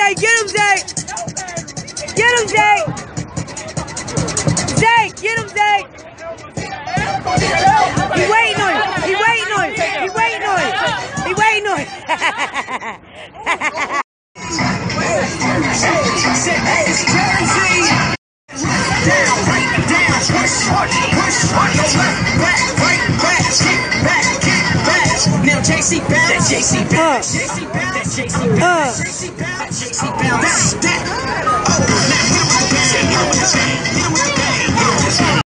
Zay. Get him, Zay. Get him, Zay. Zay, get him, Zay. He waiting on you. He waiting on you. He waiting on you. He waiting on you. Now JC bounce, JC bounce, JC bounce, JC bounce, JC bounce, JC bounce.